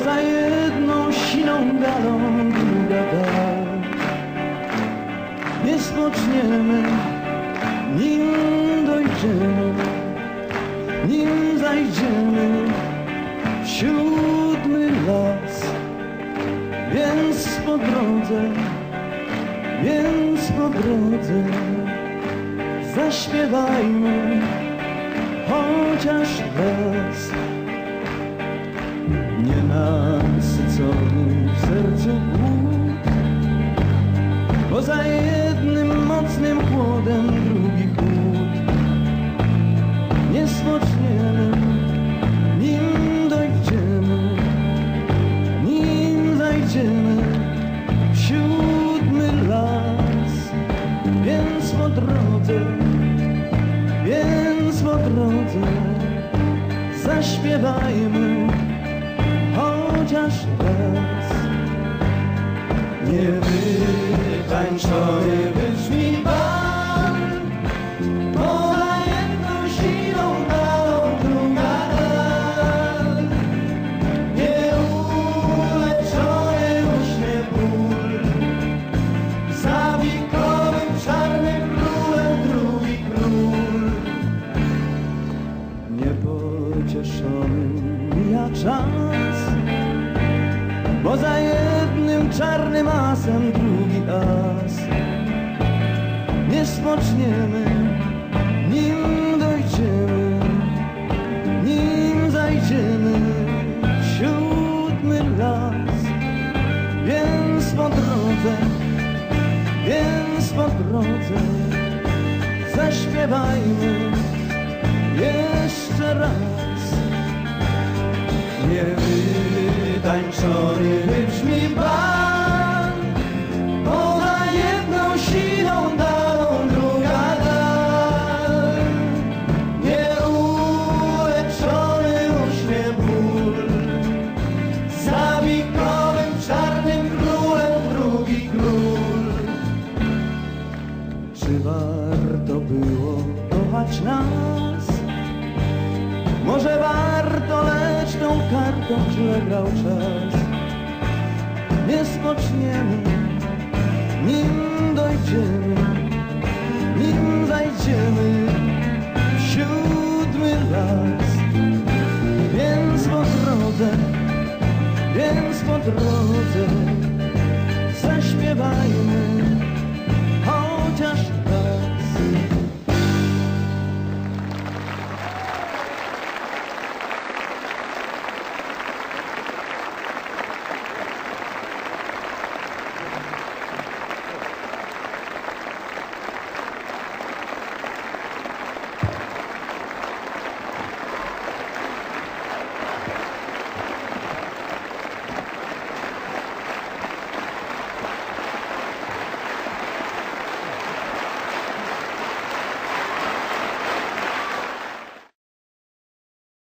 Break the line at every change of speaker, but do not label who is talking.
za jedną siną galą druga dal. Nie spoczniemy, nim dojdziemy, nim zajdziemy w siódmy las. Więc po drodze zaśpiewajmy chociaż raz. Nienasycony w sercu głód, bo za jednym mocnym chłodem drugi chłód. Nie spoczniemy, nim dojdziemy, nim zajdziemy w siódmy las. Więc po drodze zaśpiewajmy chociaż raz. Niewytańczony wybrzmi bal, bo za jedną siną galą druga dal. Nieuleczony uśnie ból, za wikowym czarnym królem drugi król. Niepocieszony mija czas, bo za jednym czarnym asem drugi as. Nie spoczniemy, nim dojdziemy, nim zajdziemy w siódmy las. Więc po drodze zaśpiewajmy jeszcze raz. Niewytańczony wybrzmi bal, bo za jedną siną galą druga dal. Nieuleczony uśnie ból, za wikowym czarnym królem drugi król. Czy warto było kochać nas? Może warto, lecz tą kartą źle grał czas. Nie spoczniemy, nim dojdziemy, nim zajdziemy w siódmy las. Więc po drodze zaśpiewajmy